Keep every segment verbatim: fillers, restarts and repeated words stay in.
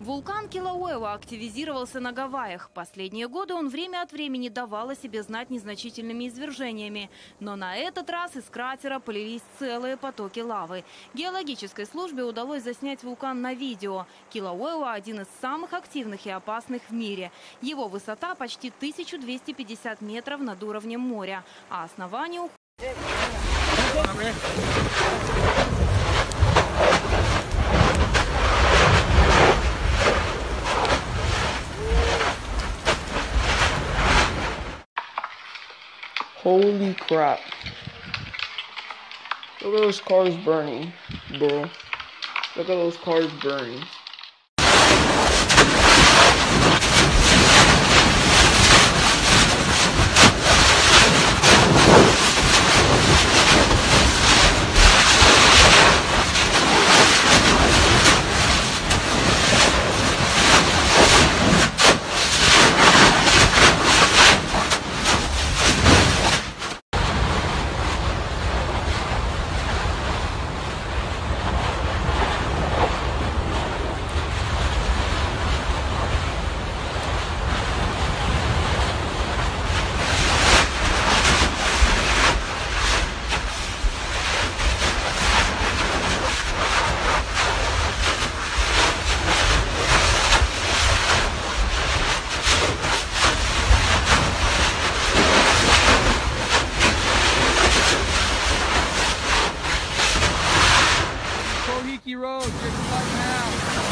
Вулкан Килауэа активизировался на Гавайях. Последние годы он время от времени давал о себе знать незначительными извержениями. Но на этот раз из кратера полились целые потоки лавы. Геологической службе удалось заснять вулкан на видео. Килауэа – один из самых активных и опасных в мире. Его высота почти тысяча двести пятьдесят метров над уровнем моря, а основание уходит. Holy crap. Look at those cars burning, bro. Look at those cars burning. Kohiki Road, you're cut now.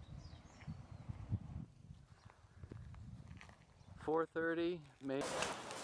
four thirty, May.